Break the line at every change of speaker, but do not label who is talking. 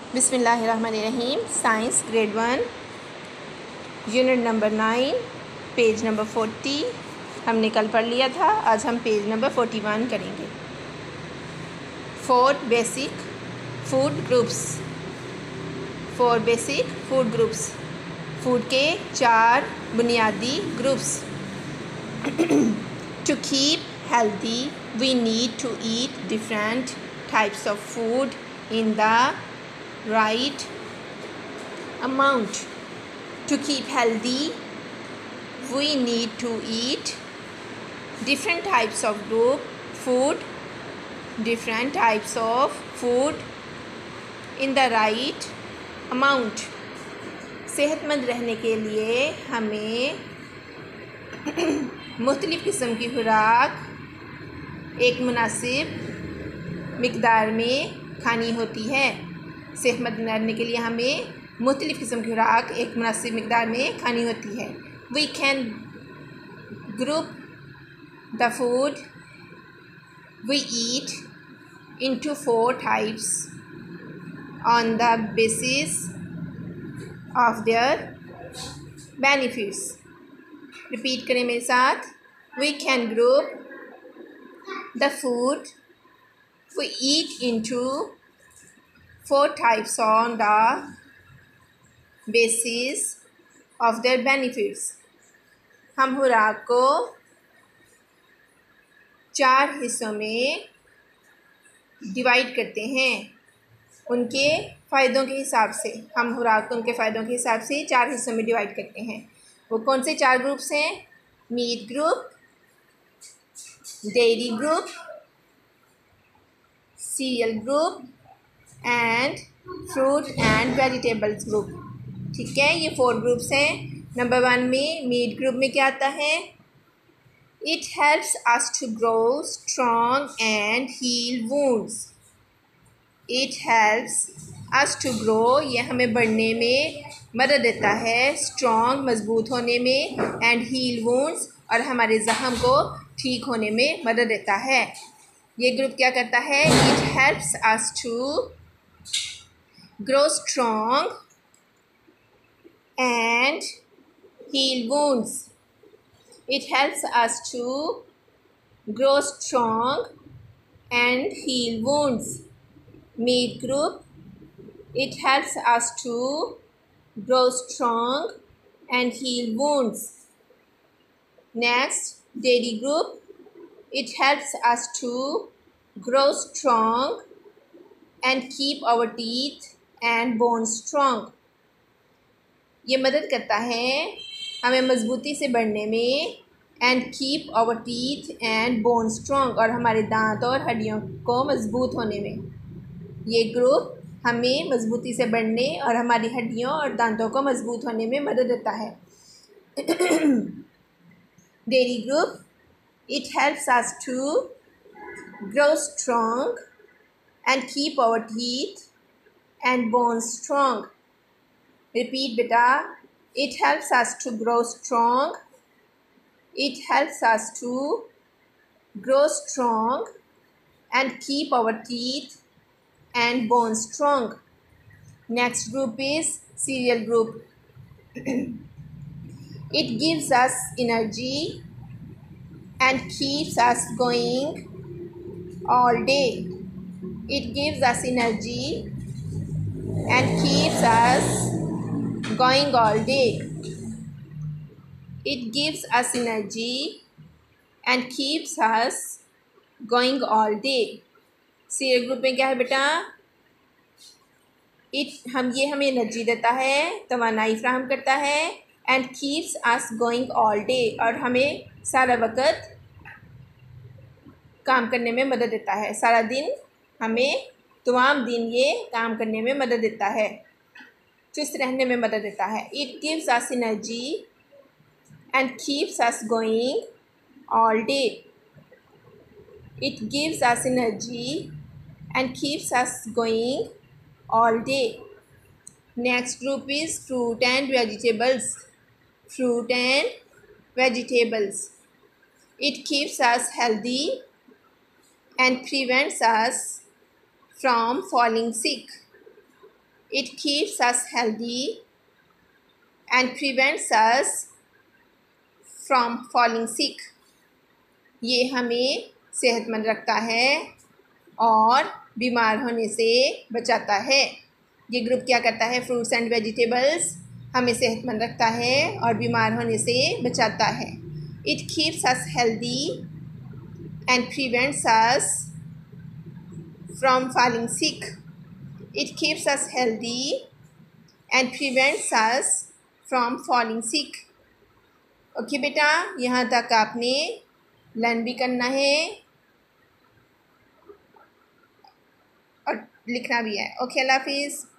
बिस्मिल्लाहिर्रहमानिर्रहीम। Science grade 1 unit number 9 page number 40 हमने कल पढ़ लिया था। आज हम पेज नंबर 41 करेंगे। 4 basic food groups. 4 basic food groups, food के 4 बुनियादी groups. To keep healthy we need to eat different types of food in the right amount. To keep healthy we need to eat different types of food in the right amount. सेहतमंद रहने के लिए हमें मुख्तलिफ़ किस्म की खुराक एक मुनासिब मिक़दार में खानी होती है। सेहतमंद रहने के लिए हमें मुख्तलिफ़ किस्म की खुराक एक मुनासिब मिक़दार में खानी होती है। We can group the food we eat into 4 types on the basis of their benefits. Repeat करें मेरे साथ। We can group the food we eat into 4 types on the basis of their benefits. हम खुराक को 4 हिस्सों में divide करते हैं उनके फ़ायदों के हिसाब से। हम खुराक को उनके फ़ायदों के हिसाब से 4 हिस्सों में डिवाइड करते हैं। वो कौन से 4 ग्रुप्स हैं? Meat group, dairy group, cereal group and fruit and vegetables group. ठीक है, ये 4 ग्रुप्स हैं। नंबर 1 में मीट ग्रुप में क्या आता है? It helps us to grow strong and heal wounds. It helps us to grow, ये हमें बढ़ने में मदद देता है, स्ट्रॉन्ग मजबूत होने में, एंड हील वुंड्स, और हमारे ज़ख्म को ठीक होने में मदद देता है। ये ग्रुप क्या करता है? It helps us to grow strong and heal wounds. It helps us to grow strong and heal wounds. Meat group, it helps us to grow strong and heal wounds. Next, dairy group, it helps us to grow strong and keep our teeth and bones strong. ये मदद करता है हमें मजबूती से बढ़ने में, and keep our teeth and bones strong, और हमारे दांत और हड्डियों को मजबूत होने में। ये ग्रुप हमें मजबूती से बढ़ने और हमारी हड्डियों और दांतों को मजबूत होने में मदद देता है। Dairy group, it helps us to grow strong and keep our teeth and bones strong. Repeat बेटा। It helps us to grow strong, it helps us to grow strong and keep our teeth and bone strong. Next group is cereal group. It gives us energy and keeps us going all day. It gives us energy and keeps us going all day. It gives us energy and keeps us going all day. Cereal group में क्या है बेटा? ये हमें energy देता है, तवानाई फ्राहम करता है, and keeps us going all day, और हमें सारा वक्त काम करने में मदद देता है। सारा दिन हमें तमाम दिन ये काम करने में मदद देता है, चुस्त रहने में मदद देता है। It gives us energy and keeps us going all day. It gives us energy and keeps us going all day. Next group is fruit and vegetables. Fruit and vegetables. It keeps us healthy and prevents us from falling sick. It keeps us healthy and prevents us from falling sick. ये हमें सेहतमंद रखता है और बीमार होने से बचाता है। ये ग्रुप क्या करता है? फ्रूट्स एंड वेजिटेबल्स हमें सेहतमंद रखता है और बीमार होने से बचाता है। It keeps us healthy and prevents us from falling sick. It keeps us healthy and prevents us from falling sick. Okay बेटा, यहाँ तक आपने लर्न भी करना है और लिखना भी है। ओके, अल्लाह हाफिज़।